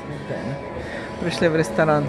Пришли в ресторан.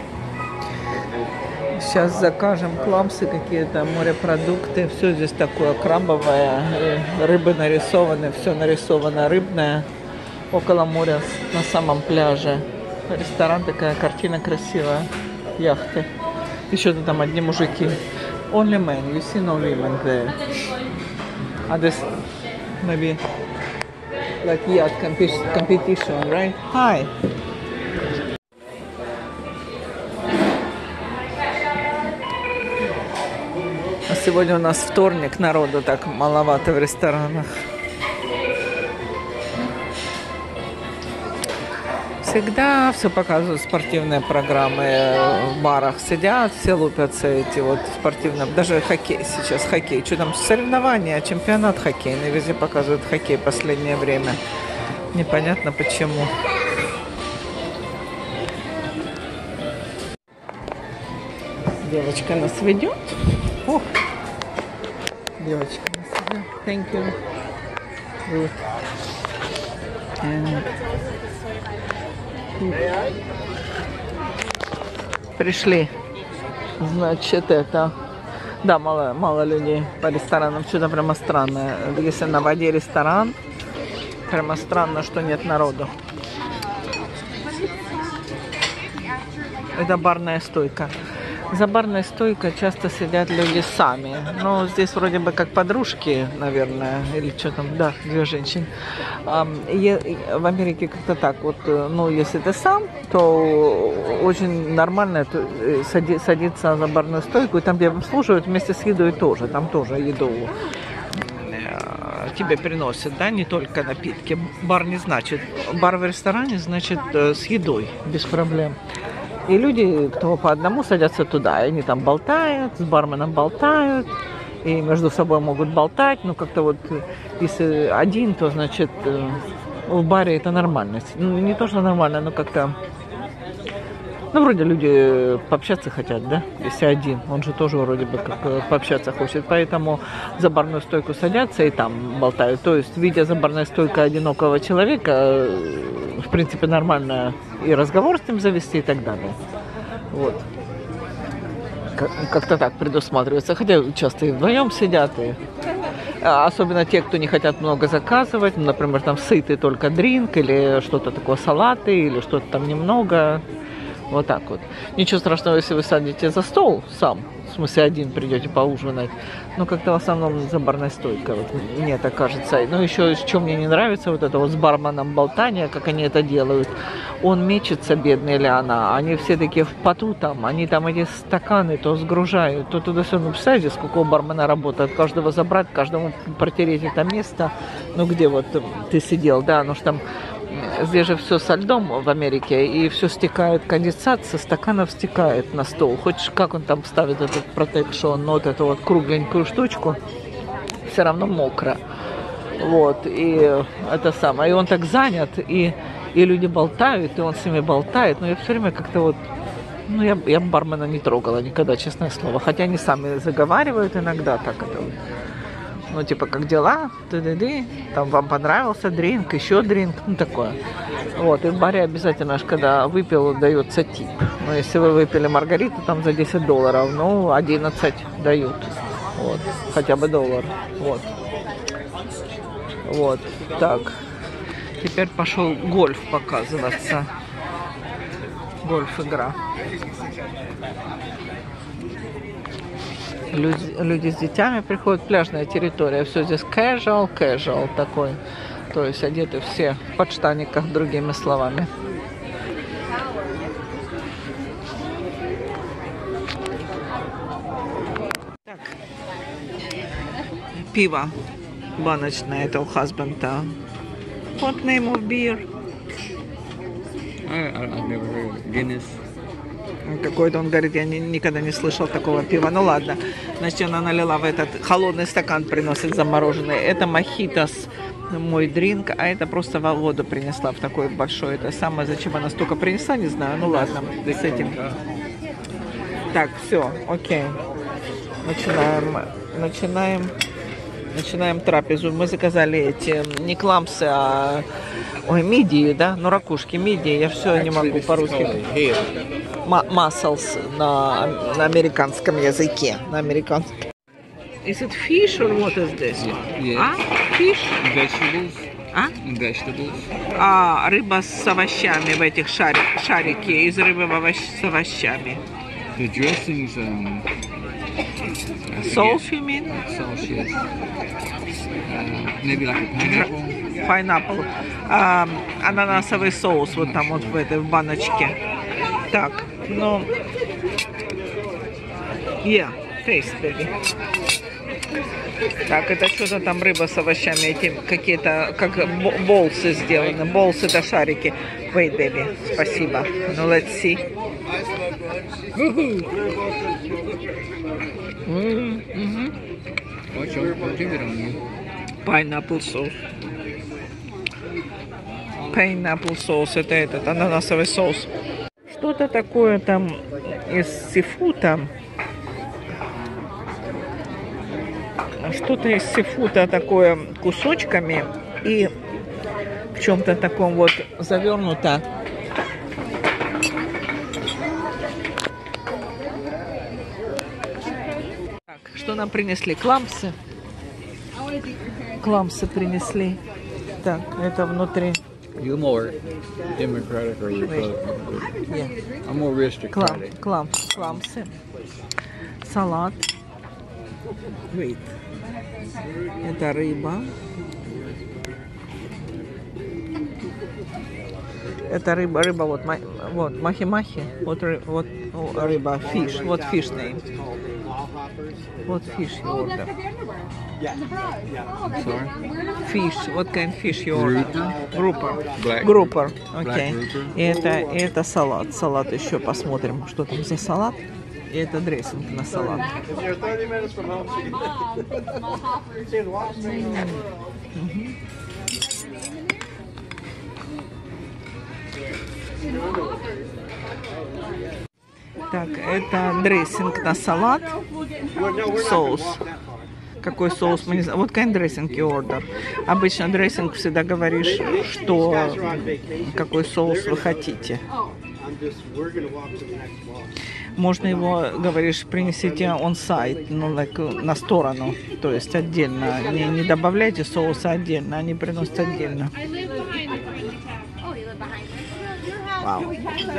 Сейчас закажем кламсы какие-то, морепродукты. Все здесь такое крабовое. Рыбы нарисованы, все нарисовано рыбное. Около моря, на самом пляже. Ресторан, такая картина красивая. Яхты. Еще-то там одни мужики. Only men. You see no women there. This maybe like yacht competition, right? Hi. А сегодня у нас вторник, народу так маловато в ресторанах. Всегда все показывают спортивные программы, в барах сидят, все лупятся эти вот спортивные, даже хоккей сейчас, хоккей, что там, соревнования, чемпионат хоккейный, везде показывают хоккей в последнее время, непонятно почему. Девочка нас ведет. О, девочка нас ведет. Thank you. Good. And... Пришли, значит, это, да, мало людей по ресторанам, что-то прямо странное. Если на воде ресторан, прямо странно, что нет народу. Это барная стойка. За барной стойкой часто сидят люди сами. Но здесь вроде бы как подружки, наверное, или что там, да, две женщины. В Америке как-то так вот, ну, если ты сам, то очень нормально садиться за барную стойку, и там тебя обслуживают вместе с едой тоже, там тоже еду тебе приносят, да, не только напитки. Бар не значит, бар в ресторане значит с едой, без проблем. И люди, кто по одному, садятся туда, и они там болтают, с барменом болтают, и между собой могут болтать, но как-то вот, если один, то, значит, в баре это нормально. Ну, не то, что нормально, но как-то, ну, вроде люди пообщаться хотят, да, если один, он же тоже вроде бы как пообщаться хочет, поэтому за барную стойку садятся и там болтают. То есть, видя за барной стойкой одинокого человека, в принципе, нормально и разговор с ним завести и так далее. Вот. Как-то так предусматривается. Хотя часто и вдвоем сидят. И... Особенно те, кто не хотят много заказывать. Например, там сытый только дринк или что-то такое, салаты или что-то там немного. Вот так вот. Ничего страшного, если вы садитесь за стол сам. В смысле, один придете поужинать. Но как-то в основном за барной стойкой. Вот, мне так кажется. Но еще, что мне не нравится, вот это вот с барменом болтание, как они это делают. Он мечется, бедный или она. Они все такие в поту там. Они там эти стаканы то сгружают, то туда-сюда. Ну, представляете, сколько у бармена работает. Каждого забрать, каждому протереть это место. Ну, где вот ты сидел, да, ну что там... Здесь же все со льдом в Америке, и все стекает, конденсат со стаканов стекает на стол. Хочешь, как он там ставит этот протекшн, вот эту вот кругленькую штучку, все равно мокро. Вот, и это самое. И он так занят, и люди болтают, и он с ними болтает. Но я все время как-то вот, ну, я бармена не трогала никогда, честное слово. Хотя они сами заговаривают иногда так это. Ну, типа, как дела? Ты-ды-ды. Там вам понравился дринк, еще дринк, ну, такое. Вот, и в баре обязательно, когда выпил, дается тип. Ну, если вы выпили маргариту, там за $10, ну, 11 дают. Вот, хотя бы $1. Вот. Вот, так. Теперь пошел гольф показываться. Гольф-игра. Люди с детьми приходят, пляжная территория, все здесь casual такой, то есть одеты все в подштаниках, другими словами. Так. Пиво баночное, это у хазбента. What name of beer? I've never heard Guinness. Какой-то, он говорит, я никогда не слышал такого пива. Ну ладно, значит, она налила в этот холодный стакан, приносит замороженный. Это мохитос, мой дринк, а это просто воду принесла в такой большой. Это самое, зачем она столько принесла, не знаю. Ну ладно, с этим. Так, все, окей. Начинаем Начинаем трапезу. Мы заказали эти не кламсы, а мидии, да? Ну, ракушки, мидии. Я все не могу по-русски. Mussels на американском языке. На американском. Is it fish or what is this? Yeah. А? Fish? Vegetables. А? Vegetables. А, рыба с овощами в этих шарики. Из рыбы с овощами. The dressings, Sauce, you mean? sauce, yes. Maybe like a pineapple. Pineapple. Ананасовый соус вот там вот в этой в баночке. Так, ну... Yeah, taste, baby. Так, это что-то там рыба с овощами, эти какие-то, как болсы сделаны. Болсы это шарики. Wait, baby, спасибо. Ну, let's see. Watch out, don't give it on you. Pineapple sauce. Pineapple sauce, это этот ананасовый соус. Что-то такое там из сифута. Что-то из сифута такое кусочками и в чем-то таком вот завернуто. Так, что нам принесли? Кламсы. Кламсы принесли. Так, это внутри. You more democratic or Republican? Yeah. I'm more aristocratic. Кламсы. Салат. Wait. Это рыба. Это рыба, вот махи-махи. Вот рыба, fish. Вот fish name. What fish you order? Sorry? Fish. What kind of fish you order? Grouper. Black. Grouper. Окей. grouper. И это салат. Салат еще посмотрим, что там за салат. И это дрессинг на салат. Так, это дрессинг на салат. Соус. Какой соус мы не знаем. Вот kind дрессинг и ордер. Обычно дрессинг всегда говоришь, что какой соус вы хотите. Можно его, говоришь, принесите on site, ну, like, на сторону, то есть отдельно. Не добавляйте соуса отдельно, они приносят отдельно. Вау.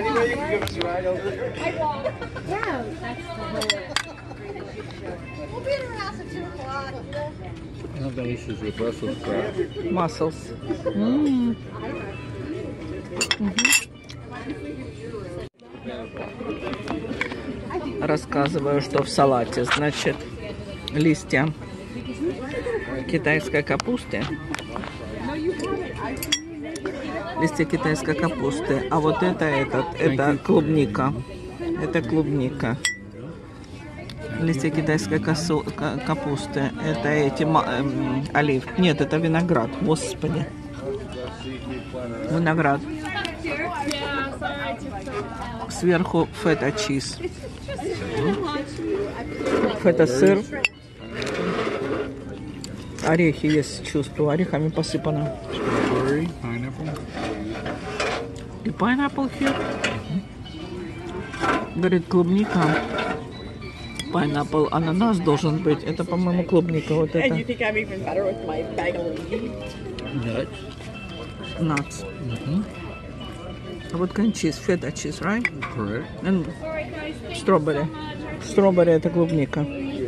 How delicious is Brussels sprout? Mussels. Рассказываю, что в салате. Значит, листья китайской капусты. Листья китайской капусты. А вот это клубника. Это клубника. Листья китайской капусты. Это эти оливки. Нет, это виноград. Господи. Виноград. Сверху фета-чиз. Фета-сыр. Орехи есть, чувствую. Орехами посыпано. Strawberry, pineapple. И pineapple here. Говорит, клубника. Pineapple, ананас должен быть. Это, по-моему, клубника. Вот это. Nuts. Nuts. Вот кончиз, фета чиз, right? Correct. And strawberry. Strawberry это клубника.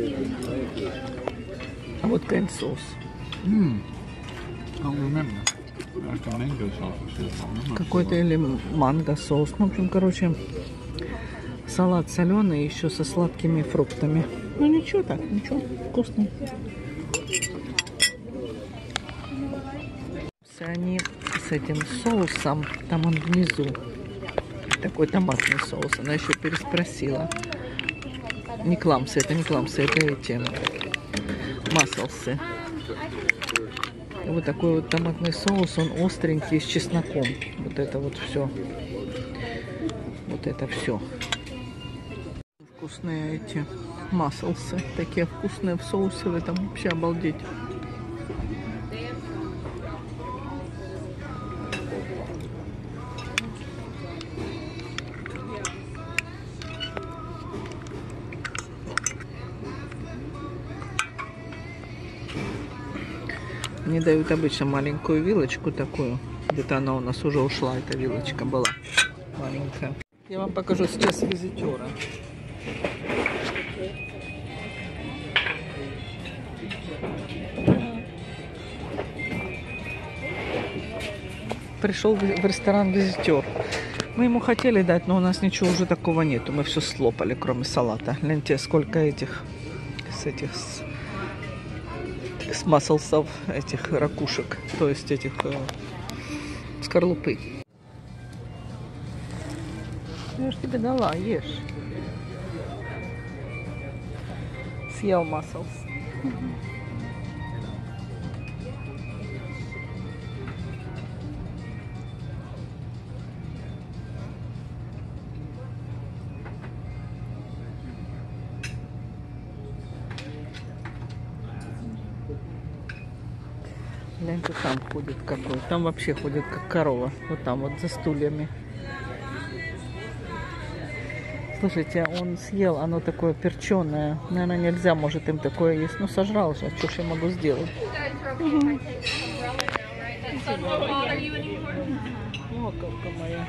А вот kind соус. I don't remember. Like a mango sauce. Какой-то или манго соус. Ну, в общем, короче, салат соленый еще со сладкими фруктами. Ну ничего так, ничего, вкусно. Они с этим соусом, там он внизу, такой томатный соус. Она еще переспросила. Не кламсы, это не кламсы, это эти масселсы. Вот такой вот томатный соус, он остренький, с чесноком. Вот это вот все. Вот это все. Вкусные эти масселсы. Такие вкусные в соусе, в этом вообще обалдеть. Мне дают обычно маленькую вилочку такую. Где-то она у нас уже ушла, эта вилочка была маленькая. Я вам покажу сейчас визитера. Пришел в ресторан визитер. Мы ему хотели дать, но у нас ничего уже такого нету. Мы все слопали, кроме салата. Гляньте, сколько этих с маслсов, этих ракушек, то есть этих скорлупы. Я ж тебе дала, ешь. Съел маслс. Гляньте, там ходит какой. Там вообще ходит как корова. Вот там вот за стульями. Слушайте, он съел, оно такое перченое. Наверное, нельзя, может, им такое есть. Ну, сожрал же, что ж я могу сделать? Локовка моя.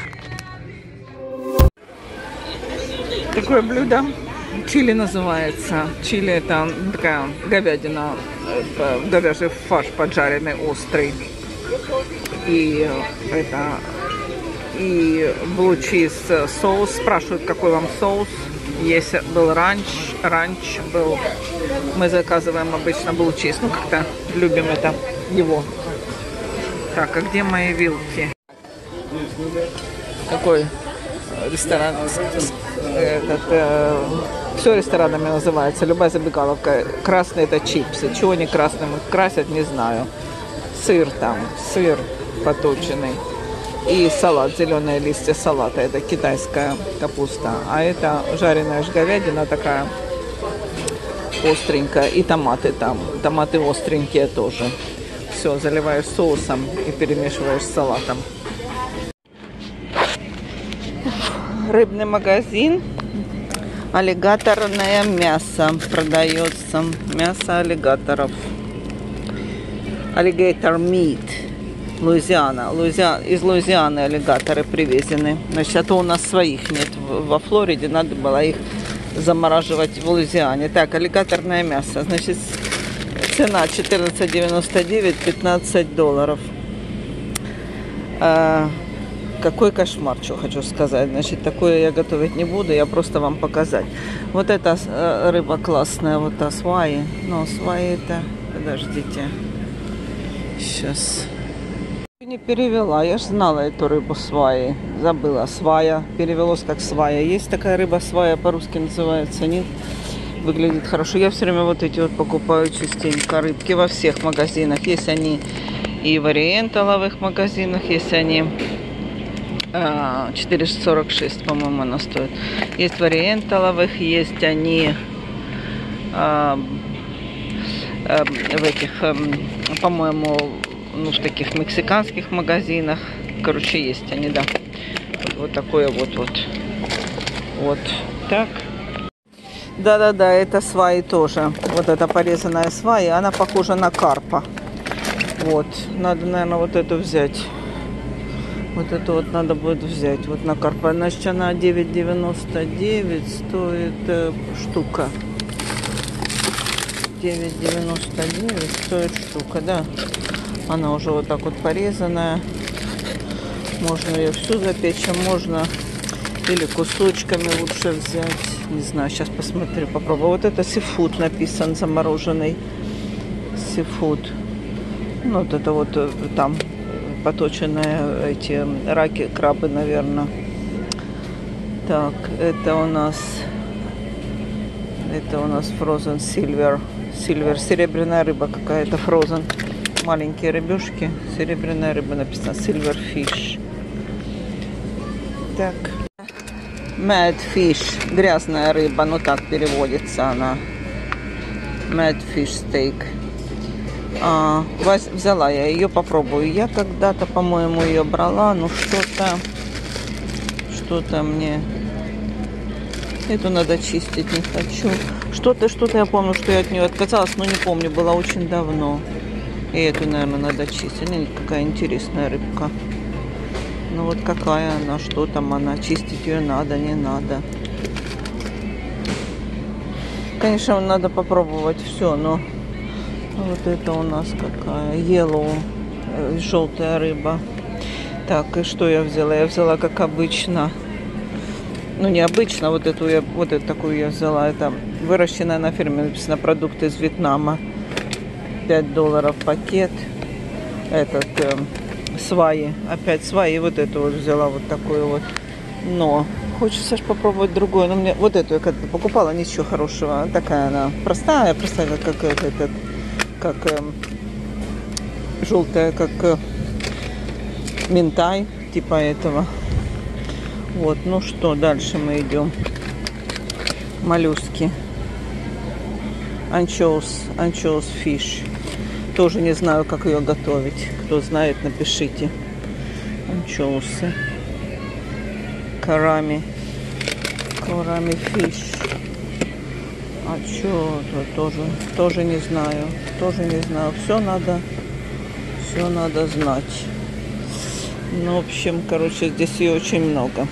Такое блюдо. Чили называется. Чили — это такая говядина, говяжий фарш поджаренный, острый. И это... И блу-чиз соус. Спрашивают, какой вам соус. Есть был ранч был. Мы заказываем обычно блу-чиз. Ну, как-то любим это его. Так, а где мои вилки? Какой ресторан? Все ресторанами называется. Любая забегаловка. Красные — это чипсы. Чего они красным их красят, не знаю. Сыр там. Сыр поточенный. И салат, зеленые листья салата, это китайская капуста. А это жареная говядина такая остренькая. И томаты там. Томаты остренькие тоже. Все, заливаешь соусом и перемешиваешь с салатом. Рыбный магазин. Аллигаторное мясо продается. Мясо аллигаторов. Alligator meat. Луизиана. Из Луизианы аллигаторы привезены. Значит, а то у нас своих нет во Флориде. Надо было их замораживать в Луизиане. Так, аллигаторное мясо. Значит, цена $14.99, $15. Какой кошмар, что хочу сказать. Значит, такое я готовить не буду, я просто вам показать. Вот эта рыба классная, вот та сваи. Но сваи это... Подождите. Сейчас... Не перевела, я же знала эту рыбу сваи, забыла, свая, перевелось как свая. Есть такая рыба свая, по-русски называется, нет? Выглядит хорошо. Я все время вот эти вот покупаю частенько рыбки во всех магазинах. Есть они и в ориенталовых магазинах, есть они 446, по-моему, она стоит. Есть в ориенталовых, есть они в этих, по-моему, ну, в таких мексиканских магазинах. Короче, есть они, да. Вот такое вот так. Да-да-да, это сваи тоже. Вот эта порезанная свая, она похожа на карпа. Вот. Надо, наверное, вот эту взять. Вот эту вот надо будет взять. Вот на карпа. Значит, она 9,99 стоит штука. 9,99 стоит штука, да. Она уже вот так вот порезанная. Можно ее всю запечь, а можно или кусочками лучше взять. Не знаю, сейчас посмотрю, попробую. Вот это сифуд написан, замороженный сифуд. Ну, вот это вот там поточенные эти раки, крабы, наверное. Так, это у нас frozen silver, серебряная рыба какая-то, frozen. Маленькие рыбешки, серебряная рыба, написано silver fish. Так, mad fish, грязная рыба, ну так переводится она. Mad fish steak. Взяла я ее, попробую. Я когда-то, по-моему, ее брала, но что-то мне... Эту надо чистить, не хочу. Что-то я помню, что я от нее отказалась, но не помню, было очень давно. И эту, наверное, надо чистить. Какая интересная рыбка. Ну вот какая она, что там она, чистить ее надо, не надо. Конечно, надо попробовать все, но вот это у нас какая, yellow, желтая рыба. Так, и что я взяла? Я взяла, как обычно, ну необычно, вот эту такую я взяла. Это выращенная на ферме, написано, продукты из Вьетнама. $5 пакет. Этот сваи, опять сваи. Вот эту вот взяла, вот такую вот. Но хочется же попробовать другое. Но мне вот эту я как-то покупала, ничего хорошего. Такая она простая, как желтая, как минтай, типа этого. Вот, ну что, дальше мы идем. Моллюски. Anchovies fish. Тоже не знаю, как ее готовить. Кто знает, напишите. Анчоусы. Карами фиш. А что тоже не знаю. Все надо знать. Ну, в общем, короче, здесь ее очень много.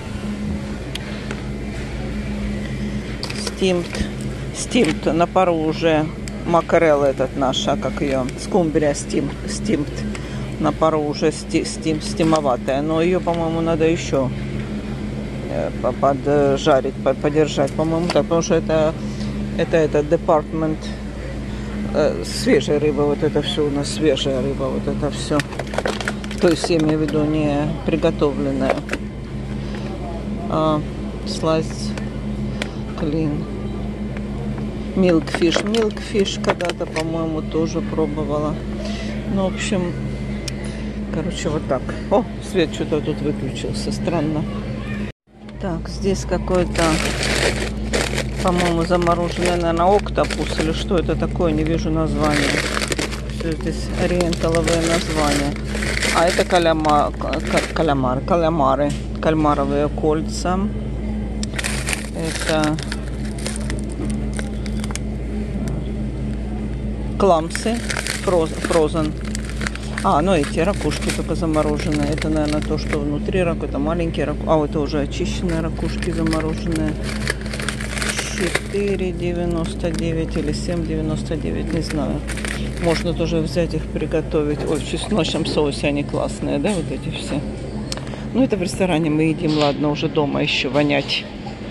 Стимт на пару уже. Макарелла этот наша, как ее, скумбрия стимт. На пару уже стимоватая. Но ее, по-моему, надо еще поджарить, подержать. По-моему, так, потому что это департмент свежей рыбы. Вот это все у нас свежая рыба. Вот это все. То есть, я имею в виду, не приготовленная. Sliced clean. Milkfish когда-то, по-моему, тоже пробовала. Ну, в общем, короче, вот так. О, свет что-то тут выключился. Странно. Так, здесь какой-то, по-моему, замороженный, наверное, октопус или что это такое, не вижу названия. Все здесь ориенталовые названия. А это кальмары, кальмаровые кольца. Это кламсы, фрозен. Ну эти ракушки только замороженные. Это, наверное, то, что внутри раку. Это маленькие ракушки. Это уже очищенные ракушки замороженные. 4,99 или 7,99, не знаю. Можно тоже взять их, приготовить. Ой, в чесночном соусе они классные, да, вот эти все. Ну, это в ресторане мы едим, ладно, уже дома еще вонять.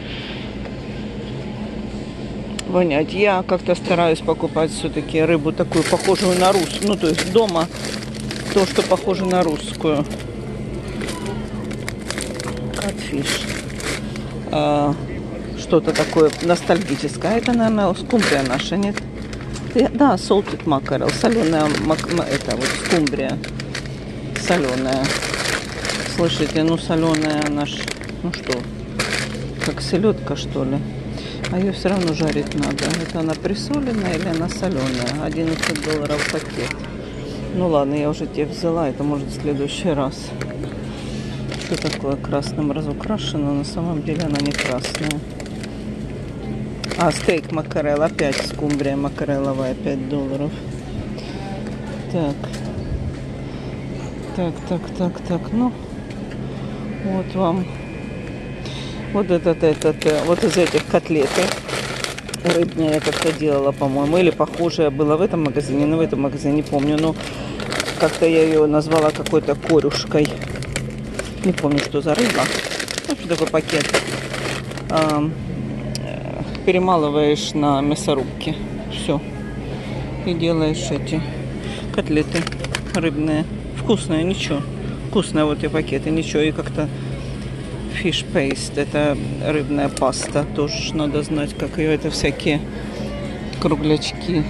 Я как-то стараюсь покупать все-таки рыбу такую, похожую на русскую. Ну, то есть дома то, что похоже на русскую. Catfish. Что-то такое ностальгическое. Это, наверное, скумбрия наша, нет? Да, salted mackerel. Соленая, это вот скумбрия. Соленая. Слышите, ну соленая наш, ну что, как селедка, что ли? А ее все равно жарить надо. Это она присоленная или она соленая? $11 пакет. Ну ладно, я уже тебе взяла. Это может в следующий раз. Что такое красным разукрашено? На самом деле она не красная. Стейк макарелл. Опять скумбрия макарелловая. $5. Так. Ну, вот вам. Вот вот из этих котлеты рыбные я как-то делала, по-моему, или похожее было в этом магазине, но в этом магазине не помню, но как-то я ее назвала какой-то корюшкой, не помню, что за рыба. Ну, что такой пакет. Перемалываешь на мясорубке, все, и делаешь эти котлеты рыбные, вкусные, ничего, вкусные вот и пакеты, ничего, и как-то fish paste, это рыбная паста, тоже надо знать, как ее, это всякие круглячки,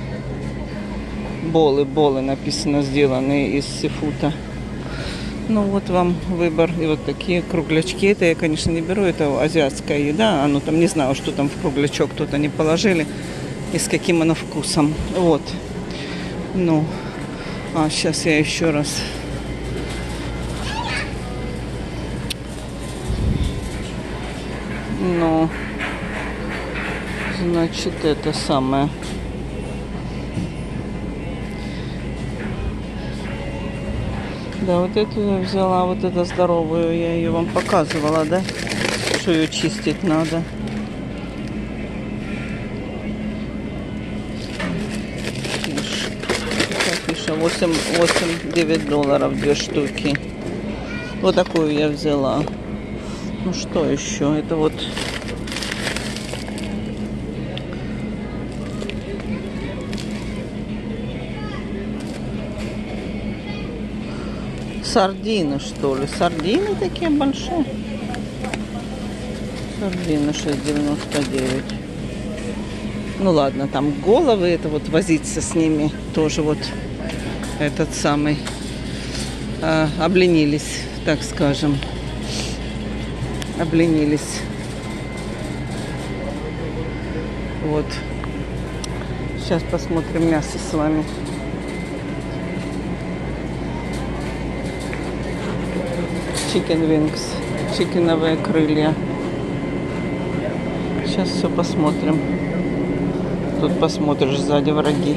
болы написано, сделанные из сифута. Ну вот вам выбор, и вот такие круглячки, это я, конечно, не беру, это азиатская еда, оно там, не знаю, что там в круглячок кто-то не положили, и с каким оно вкусом, вот, ну, сейчас я еще раз. Ну, значит, это самое. Да, вот эту я взяла, вот эту здоровую, я ее вам показывала, да? Что ее чистить надо. Фиша, 8-9 долларов 2 штуки. Вот такую я взяла. Ну что еще? Это вот сардины, что ли? Сардины такие большие. Сардины 6,99. Ну ладно, там головы, это вот возиться с ними тоже вот этот самый обленились, так скажем. Обленились. Вот. Сейчас посмотрим мясо с вами. Chicken wings. Чикеновые крылья. Сейчас все посмотрим. Тут посмотришь, сзади враги.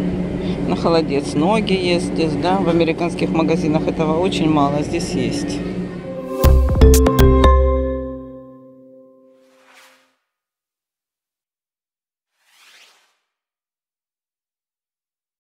На холодец ноги есть здесь, да. В американских магазинах этого очень мало. Здесь есть.